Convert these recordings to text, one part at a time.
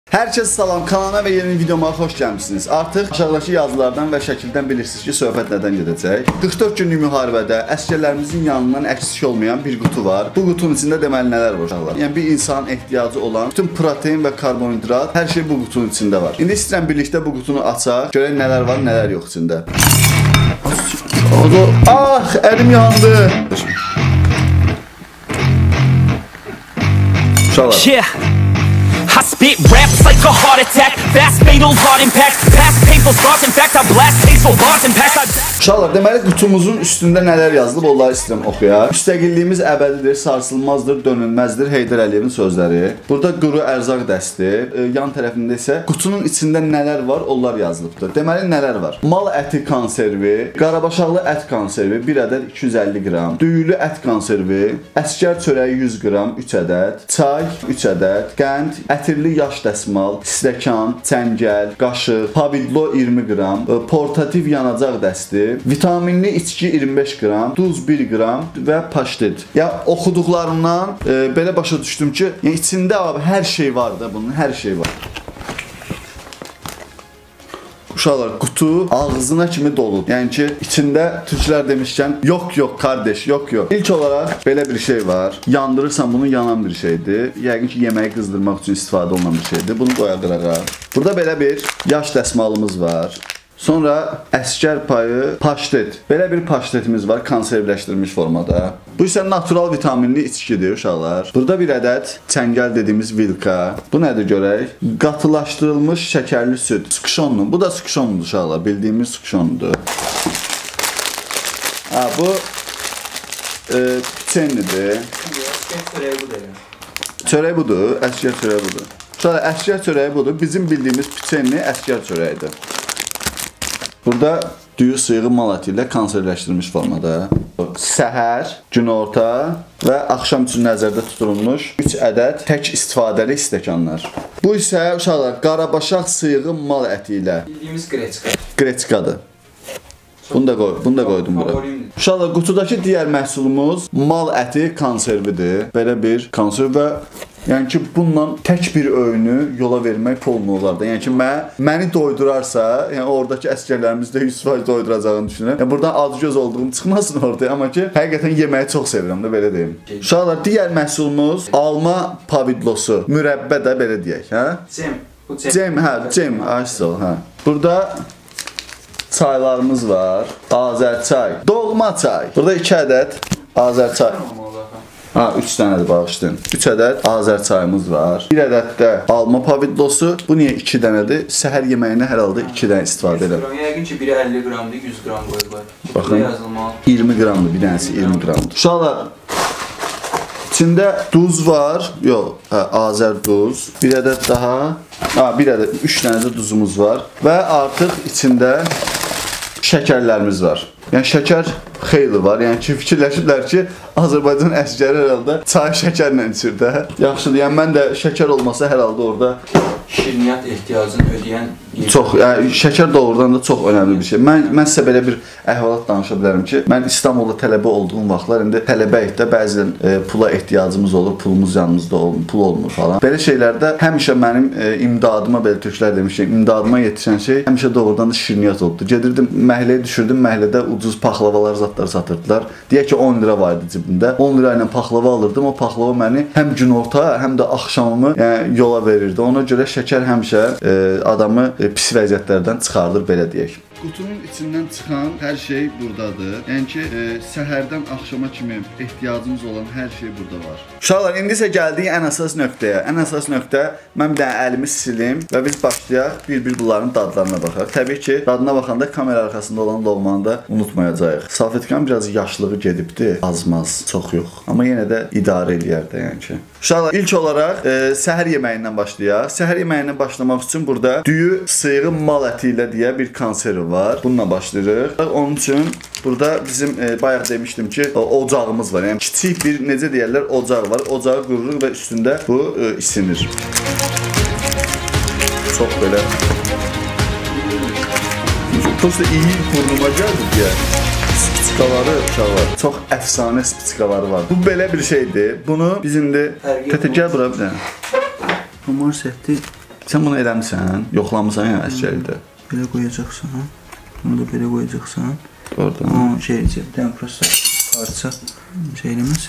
Herkese salam, kanalına ve yeni videoma hoş gəlmişsiniz. Artıq aşağıdakı yazılardan və şəkildən bilirsiniz ki, söhbət nədən gedəcək. 44 günlük müharibədə əsgərlərimizin yanından əksik olmayan bir qutu var. Bu qutunun içində deməli nələr var uşaqlar? Yəni bir insanın ehtiyacı olan bütün protein və karbonhidrat, hər şey bu qutunun içində var. İndi istəyirəm birlikdə bu qutunu açaq, görək nələr var, nələr yox içində. Ah, əlim yandı. Uşaqlar. I spit raps like a heart attack, fast fatal heart impact, past painful scars, in fact I blast tasteful bars and packs. Uşaqlar, deməli qutumuzun üstündə nələr yazılıb, onları istəyirəm oxuyaq. Müstəqilliyimiz əbədidir, sarsılmazdır, dönülməzdir, Heydər Əliyevin sözləri. Burada quru ərzaq dəsti, yan tərəfində isə qutunun içində nələr var, onlar yazılıbdır. Deməli nələr var? Mal əti konservi, qarabaşaqlı ət konservi 1 ədəd 250 qram, düyülü ət konservi, əskər çörəyi 100 qram 3 ədəd, çay 3 ədəd, qənd, ətirli yaş dəsmal, stəkan, çəngəl, qaşıq, pavidlo 20 qram, portativ yanacaq dəsti, vitaminli içki 25 qram, duz 1 qram və paştet. Ya oxuduqlarımdan belə başa düşdüm ki, yəni içində abi hər şey var da, bunun hər şey var. Uşaqlar, qutu ağzına kimi doludur. Yəni ki, içində türklər demişkən, yox kardeş, yox. İlk olaraq belə bir şey var. Yandırırsan bunu yanan bir şeydir. Yəqin ki, yeməyi qızdırmaq üçün istifadə olunan bir şeydir. Bunu qoya qırağa. Burada belə bir yaş dəsmalımız var. Sonra əskər payı paştet. Belə bir paştetimiz var, konservləşdirilmiş formada. Bu isə natural vitaminli içkidir uşaqlar. Burada bir ədəd çəngəl dediyimiz vilka. Bu nədir görək? Qatılaşdırılmış şəkərli süd. Skşonlu. Bu da skşonludur uşaqlar. Bildiyimiz skşonludur. Bu piçenlidir. Çörək budur. Əskər çörəyi budur. Uşaqlar, əskər çörəyi budur. Bizim bildiyimiz piçenli əskər çörəyidir. Burada düyü sıyığı mal əti ilə konservləşdirilmiş formada. Səhər, günorta və axşam üçün nəzərdə tutulmuş 3 ədəd tək istifadəli stəkanlar. Bu isə uşaqlar qarabaşaq sıyığı mal əti ilə. Bildiyimiz greçka. Greçkadır. Bunu da qoydum bura. Uşaqlar, qutudakı digər məhsulumuz mal əti konservidir. Belə bir konserv və yəni ki, bununla tək bir öğünü yola vermək olmurlar da. Yəni ki, məni doydurarsa, yəni oradakı əskərlərimiz də 100% doyduracağını düşünürəm. Yəni buradan acgöz olduğum çıxmasın orada, amma ki, həqiqətən yeməyi çox sevirəm də, belə deyim. Uşaqlar, digər məhsulumuz alma pavidlosu, mürəbbə də belə deyək, hə? Cem, ayısı ol, hə. Burada çaylarımız var. Azər çay, doğma çay. Burada 2 ədəd Azər çay. 3 dənədir, bağışlayın. 3 ədəd Azər çayımız var. 1 ədəd də alma pavidlosu. Bu niyə 2 dənədir? Səhər yeməyinə hər halda 2 dənə istifadə edirəm. Yəqin ki, biri 50 qramdır, 100 qram qoyurlar. Baxın, 20 qramdır, bir dənəsi 20 qramdır. Uşaqlar, içində duz var. Yox, Azər duz. 1 ədəd daha. 1 ədəd, 3 dənə də duzumuz var. Və artıq içində şəkərlərimiz var. Yəni şəkər xeyli var. Yəni ki, fikirləşiblər ki, Azərbaycan əskəri hər halda çay şəkərlə içir də. Yaxşıdır. Yəni mən də şəkər olmasa hər halda orada şirniyyat ehtiyacını ödəyən çox, yəni şəkər doğrudan da çox önəmli bir şey. Mən sizə belə bir əhvalat danışa bilərəm ki, mən İstanbulda tələbə olduğum vaxtlar, indi tələbəyik də bəzən pula ehtiyacımız olur, pulumuz yanımızda olmur, pul olmur falan. Belə şeylərdə həmişə mənim imdadıma, belə türklər demişəm, imdadıma yetişən şey həmişə doğrudan da şirniyyat oldu. Gedirdim məhəlləyə düşürdüm, məhəllədə ucuz paxlavalar zatlar satırdılar. Deyək ki, 10 lira var idi cibimdə. 10 lira ilə paxlava alırdım. O paxlava məni həm günorta, həm də axşamımı yola verirdi. Ona görə şəkər həmişə adamı pis vəziyyətlərdən çıxardır, belə deyək. Qutunun içindən çıxan hər şey buradadır. Yəni ki, səhərdən axşama kimi ehtiyacımız olan hər şey burada var. Uşaqlar, indi isə gəldik ən əsas nöqtəyə. Ən əsas nöqtə, mən bir dənə əlimi silim və biz başlayaq bir-bir bunların dadlarına baxaq. Təbii ki, dadına baxanda kamera arxasında olan loğmanı da unutmayacağıq. Salfetkanın biraz yaşlığı gedibdi, azmaz, çox yox. Amma yenə də idarə eləyər də, yəni ki. Uşaqlar, ilk olaraq səhər yeməyindən başlayaq. Səhər yeməyindən başlamaq üçün burada düyü sıyığı mal əti ilə deyə bir konserv var. Bununla başlayırıq. Onun üçün burada bizim bayaq demişdim ki, ocağımız var. Yəni kiçik bir, necə deyərlər, ocaq var. Ocağı qururuq və üstündə bu isinir. Çox belə. Prosta iyi burnuma gəldi deyə. Spitsikaları uşaqlar. Çox əfsanə spitsikaları var. Bu belə bir şeydir. Bunu biz indi... Gəl bura bir dənə. Hamar səhti Sən bunu eləmisən, yoxlamısan ya əsgərlikdə. Belə qoyacaqsan. Bunu da belə qoyacaqsan. Oradan. Ama şey diyeceğim prosta parça şey eləməz.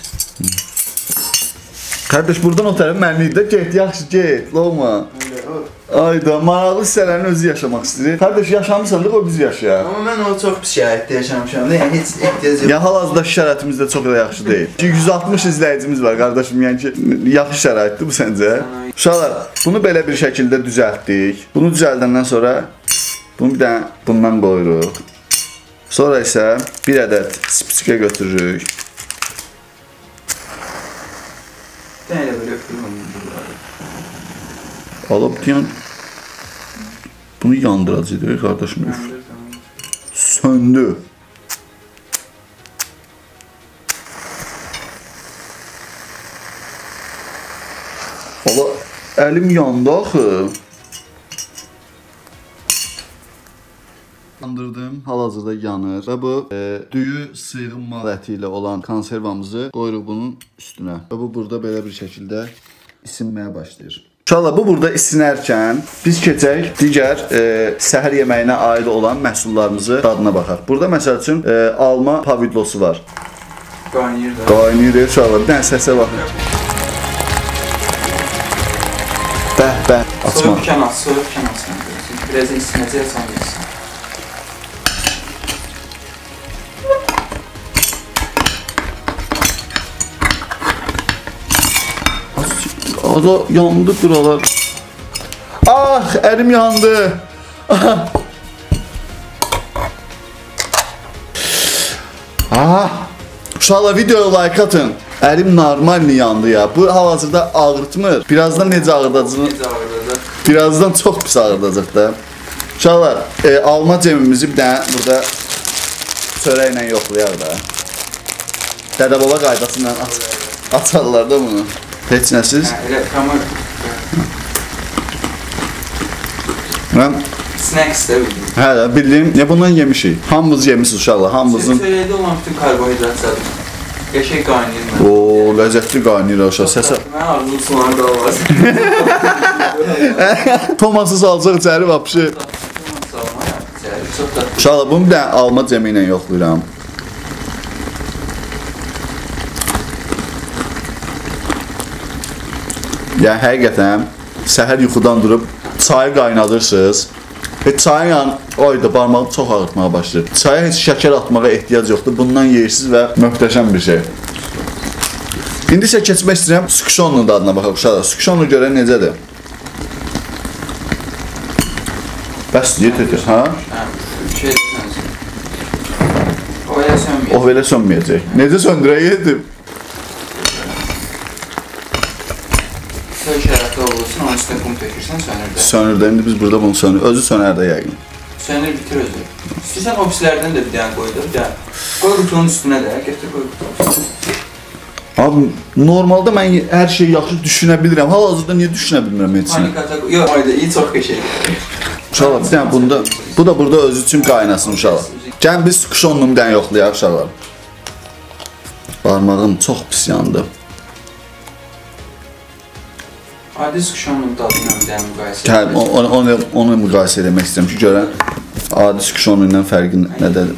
Kardeş buradan o tərəf mənlidir də, get, yaxşı get, olma. Ayda, maraqlı hissələrini özü yaşamaq istəyir. Kardeş yaşamısan da o biz yaşayaq. Amma mən o çox pis şəraitdə yaşamışam da, yəni heç ehtiyac yox. Ya hal-hazırda şəraitimiz də çox da yaxşı deyil. 160 izləyicimiz var qardaşım, yəni ki, yaxşı şəraitdir bu səncə? Uşaqlar, bunu belə bir şəkildə düzəltdik. Bunu düzəldəndən sonra bunu bir dənə bundan qoyuruq. Sonra isə bir ədəd spitsikə götürürük. Elə belə öpürüm. Alıb deyən bunu yandıracaq qardaşım. Söndü. Valla əlim yandı axı. Yandırdım, hal-hazırda yanır və bu düyü sıyğınma əti ilə olan konservamızı qoyuruq bunun üstünə. Və bu burada belə bir şəkildə isinməyə başlayır. İnşallah bu burada isinərkən biz keçək digər səhər yeməyinə aid olan məhsullarımızı dadına baxaq. Burada məsəl üçün alma pavidlosu var. Qaynayır da. Qaynayır inşallah. Bir dənə səsə baxın. Bəh, açma. Soyuqkən açsın. Biraz isinəcək, sən yesin. Ada yandı buralar. Ah, əlim yandı. Ah. Uşaqlar videoya like atın. Əlim normalni yandı ya. Bu hal-hazırda ağrıtmır. Birazdan necə ağrıdacağını. Necə ağrıdacaq? Birazdan çox pis ağrıdacaq da. Uşaqlar, alma cemimizi bir dənə burada çörəklə yoxlayaq da. Dədə baba qaydasıyla açarlar da bunu. Heç nəsiz? Elə kamera. Mən Snacks də bildim. hə, bildiyim, ya bundan yemişik. Hamımız yemişiz uşaqlar, hamımızın. Çörəkdə olan bütün karbohidratlar qəşəng qaynayır mən. Oo, ləzzətli qaynayır uşaq. Səsə. Mən ağzım sulanır da olmaz. Toması salacaq içəri vapşı. Çox da. Uşaqlar, bunu bir dənə alma cemi ilə yoxlayıram. Yəni həqiqətən səhər yuxudan durub çayı qaynadırsınız. Çayın ayda barmağı çox ağrıtmağa başlayır. Çaya heç şəkər atmağa ehtiyac yoxdur. Bundan yeyirsiniz və möhtəşəm bir şey. İndi isə keçmək istəyirəm skuşonun dadına baxaq uşaqlar. Skuşonu görə necədir? Bəs yetir, ha? Şey sönsün. O elə sönməyəcək. O belə sönməyəcək. Necə söndürək yedim? Söy şərətdə olursun, onun üstünə kum tökürsən, sönür də. Sönür də, indi biz burada bunu sönür. Özü sönər də yəqin. Sönür, bitir özü. İstəyirsən ofislərdən də bir dənə qoydur, gəl. Qoy qutunun üstünə də, gətir qoy qutunun üstünə. Abi, normalda mən hər şeyi yaxşı düşünə bilirəm. Hal-hazırda niyə düşünə bilmirəm heç nə? Panik atak, yox, ayda iyi çox qəşəng. Uşaqlar, bir dənə bunda, bu da burada özü üçün qaynasın uşaqlar. Gəlin biz skuşonunu bir dənə yoxlayaq uşaqlar. Barmağım çox pis yandı. Adi skuşonun dadıyla bir dənə müqayisə Hə, onu müqayisə etmək istəyirəm ki, görən adi skuşonu ilə fərqi nədədir?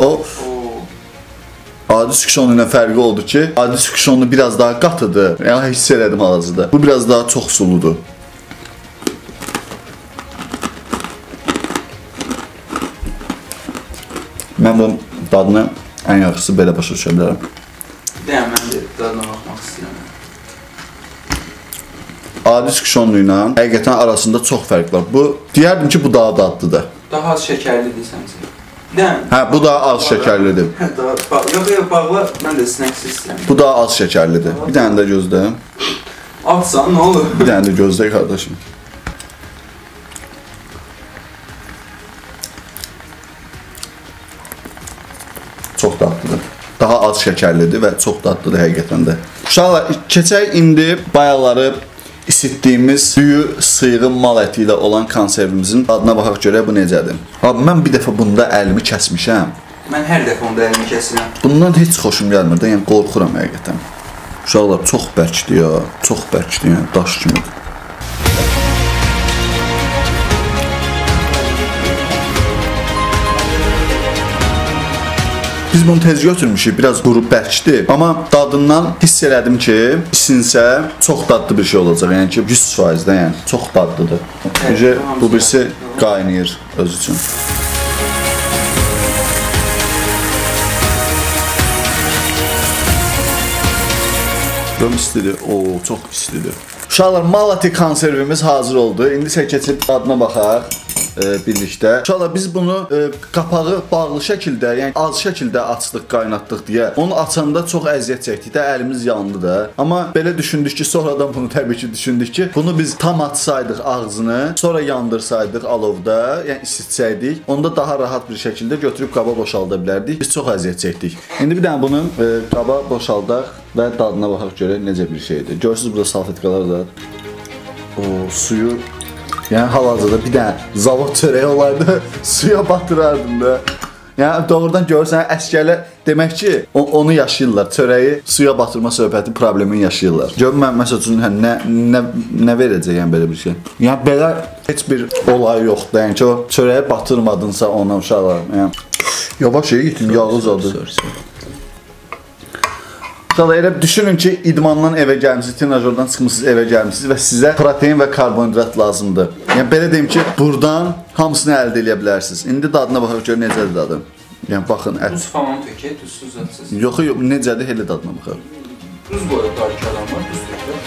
Adi skuşonu ilə fərqi oldu ki, adi skuşonu biraz daha qatıdır. Yəni hiss elədim hal-hazırda. Bu biraz daha çox suludur. Mən bunun dadını ən yaxşısı belə başa düşə bilərəm. Deyəm, mən də dadına baxmaq istəyirəm. Adi skuşonlu ilə həqiqətən arasında çox fərq var. Bu, deyərdim ki, bu daha dadlıdır. Daha az şəkərlidir səncə? Deyəm. Hə, bu daha az şəkərlidir. Yox, bağla, mən də snacks istəyirəm. Bu daha az şəkərlidir. Bir dənə də gözlə. Atsan, nə olur? Bir dənə də gözlə, qardaşım. Çox dadlıdır. Daha az şəkərlidir və çox dadlıdır həqiqətən də. Uşaqlar, keçək indi bayaqları isitdiyimiz düyü sıyğın mal əti ilə olan konservimizin adına baxaq görək bu necədir. Abi, mən bir dəfə bunda əlimi kəsmişəm. Mən hər dəfə onda əlimi kəsirəm. Bundan heç xoşum gəlmir də, yəni qorxuram həqiqətən. Uşaqlar, çox bərkdir ya, çox bərkdir, yəni daş kimidir. Biz bunu tez götürmüşük, biraz qurub bərkdir. Amma dadından hiss elədim ki, isinsə çox dadlı bir şey olacaq. Yəni ki, 100%-dən, yəni çox dadlıdır. Necə bu birisi qaynayır öz üçün. Görüm istidir. Oo, çox istidir. Uşaqlar, Malati konservimiz hazır oldu. İndi isə keçib dadına baxaq birlikdə. Uşaqlar, biz bunu qapağı bağlı şəkildə, yəni az şəkildə açdıq, qaynatdıq deyə. Onu açanda çox əziyyət çəkdik də, əlimiz yandı da. Amma belə düşündük ki, sonradan bunu təbii ki düşündük ki, bunu biz tam açsaydıq ağzını, sonra yandırsaydıq alovda, yəni isitsəydik, onda daha rahat bir şəkildə götürüb qaba boşalda bilərdik. Biz çox əziyyət çəkdik. İndi bir dənə bunu qaba boşaldaq və dadına baxaq görək necə bir şeydir. Görürsünüz burada salfetkalar da. O suyu, yəni hal-hazırda bir dənə zavod çörəyi olaydı, suya batırardım da. Yəni doğrudan görürsən, əskərlər demək ki, onu yaşayırlar. Çörəyi suya batırma söhbəti problemini yaşayırlar. Görün mən məsəl üçün nə verəcəyəm belə bir şey. Yəni belə heç bir olay yoxdur. Yəni ki, o çörəyi batırmadınsa ona uşaqlar. Yəni yavaş yetin, yağı zadı. Elə düşünün ki, idmandan evə gəlmişsiniz, trenajordan çıxmışsınız, evə gəlmişsiniz və sizə protein və karbonhidrat lazımdır. Yəni belə deyim ki, buradan hamısını əldə edə bilərsiniz. İndi dadına baxaq gör necədir dadı. Yəni baxın ət. Duz falan tökək, duzsuz zadsız. Yox, necədir elə dadına baxaq. Duz qoyublar ki adamlar, duz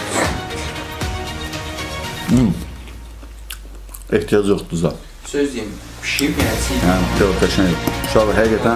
tökək. Ehtiyac yoxdur duza. Söz deyim, pişiyib yəni çiğ. Yəni teorikəşən uşaq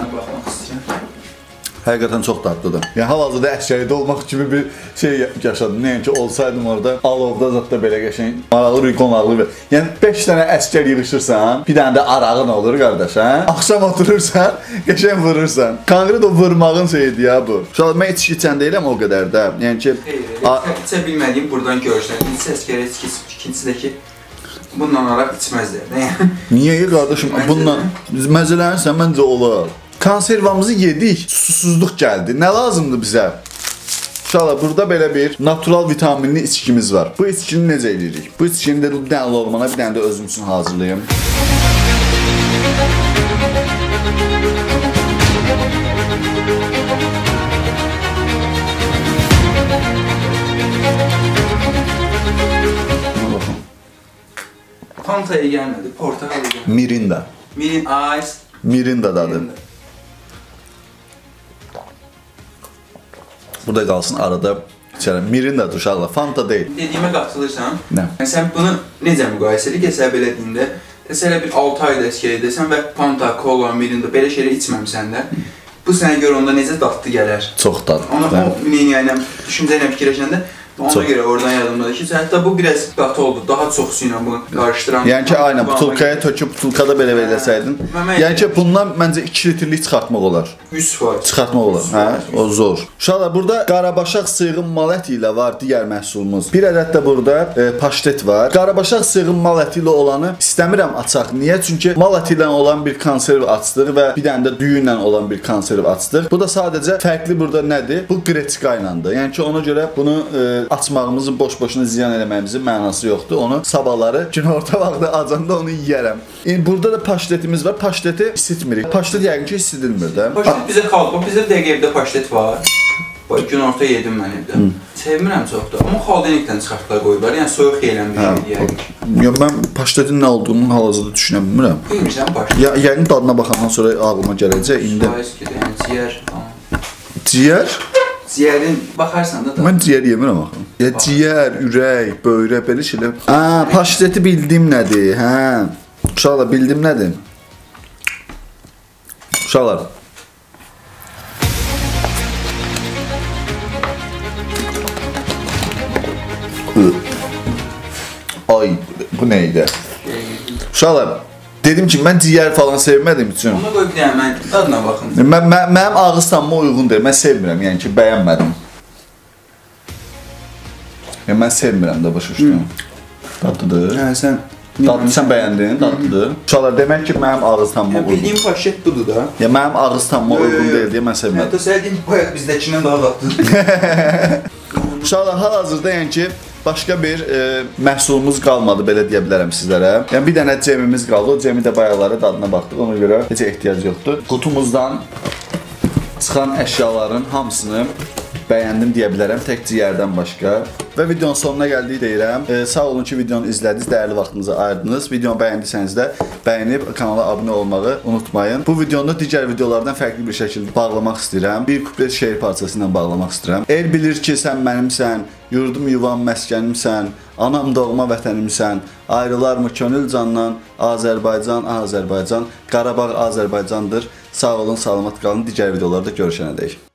həqiqətən çox dadlıdır. Yəni hal-hazırda əskəridə olmaq kimi bir şey yaşadım. Nəinki olsaydım orada alovda zətdə belə qəşəng maraqlı bir qonaqlı. Yəni 5 dənə əskər yığışırsan, bir dənə də arağın olur qardaş, hə? Axşam oturursan, qəşəng vurursan. Konkret o vurmağın şeyidir ya bu. Uşaqlar mən içki içən deyiləm o qədər də. Yəni ki, içə bilmədiyim buradan görürsən. İlk əskərə ikincisi də ki, bundan araq içməzlər. Niyə qardaşım? Bununla məzələnirsən məncə olar. Konservamızı yedik, susuzluq gəldi. Nə lazımdır bizə? Uşaqlar, burada belə bir natural vitaminli içkimiz var. Bu içkini necə edirik? Bu içkini də bir dənə olmana, bir dənə də özüm üçün hazırlayayım. Fanta'ya gəlmədi, portakal gəlmədi. Mirinda. Mirinda dadı. Burada qalsın arada içərəm. Mirindadır uşaqlar, Fanta deyil. Dediyimə qatılırsan. Nə? Sən bunu necə müqayisə edir? Hesab elədiyində, məsələ bir 6 ayda əskər edəsən və Fanta, Cola, Mirinda belə şeylər içməmsən də, bu sənə görə onda necə dadlı gələr? Çox dadlı. Ona o menüyə ilə, düşüncə ilə fikirləşəndə, ona görə oradan yadımdadır ki, hətta bu biraz qatı oldu, daha çox su ilə bunu qarışdıran. Yəni ki, aynen, butulkaya töküb, butulkada belə verəsəydin. Yəni ki, bundan məncə 2 litrlik çıxartmaq olar. 100%. Çıxartmaq olar, hə? O zor. Uşaqlar, burada qarabaşaq sığın mal əti ilə var digər məhsulumuz. Bir ədəd də burada paştet var. Qarabaşaq sığın mal əti ilə olanı istəmirəm açaq. Niyə? Çünki mal əti ilə olan bir konserv açdıq və bir dənə də düyünlə olan bir konserv açdıq. Bu da sadəcə fərqli burada nədir? Bu qreçka ilədir. Yəni ki, ona görə bunu açmağımızı boş-boşuna ziyan eləməyimizin mənası yoxdur. Onu sabahları günorta vaxtı acanda onu yeyərəm. Burada da paştetimiz var. Paşteti isitmirik. Paştet yəqin ki, isidilmir də. Paştet bizə qaldı. Bizdə dəqiq evdə paştet var. Günorta yedim mən evdə. Sevmirəm çoxdur. Amma xaldenikdən çıxartdılar qoyublar. Yəni soyuq yeyilən bir şeydir yəqin. Yox, mən paştetin nə olduğunu hal-hazırda düşünə bilmirəm. Bilmirsən paştet? Yəqin dadına baxandan sonra ağlıma gələcək. İndi ciyər. Ciyər? Ciyərin baxarsan da. Mən ciyər yemirəm axı. Ya ciyər, ürək, böyrək belə şeylər. Paşteti bildim nədir? Hə. Uşaqlar bildim nədir? Uşaqlar. Ay, bu nə idi? Uşaqlar, dedim ki, mən ciyər falan sevmədiyim üçün. Ona qoy bir dənə, mən dadına baxım. Mənim ağız tamıma uyğun deyil, mən sevmirəm, yəni ki, bəyənmədim. Yəni, mən sevmirəm də başa düşdüm. Dadlıdır. Hə, sən bəyəndin, dadlıdır. Uşaqlar, demək ki, mənim ağız tamıma uyğun. Bildiyim paşet budur da. Ya, mənim ağız tamıma uyğun deyil deyə mən sevmədim. Hətta səhədiyim bayaq bizdəkindən daha dadlıdır. Uşaqlar, hal-hazırda yəni ki, başqa bir məhsulumuz qalmadı, belə deyə bilərəm sizlərə. Yəni, bir dənə cemimiz qaldı, o cemi də bayaqları dadına baxdıq, ona görə heç ehtiyac yoxdur. Qutumuzdan çıxan əşyaların hamısını bəyəndim deyə bilərəm, tək ciyərdən başqa. Və videonun sonuna gəldik deyirəm. Sağ olun ki, videonu izlədiniz, dəyərli vaxtınızı ayırdınız. Videonu bəyəndiysəniz də bəyənib kanala abunə olmağı unutmayın. Bu videonu digər videolardan fərqli bir şəkildə bağlamaq istəyirəm. Bir kuplet şeir parçası ilə bağlamaq istəyirəm. El bilir ki, sən mənimsən, yurdum yuvam məskənimsən, anam doğma vətənimsən, ayrılarmı könül candan, Azərbaycan, Azərbaycan, Qarabağ Azərbaycandır. Sağ olun, salamat qalın. Digər videolarda görüşənədək.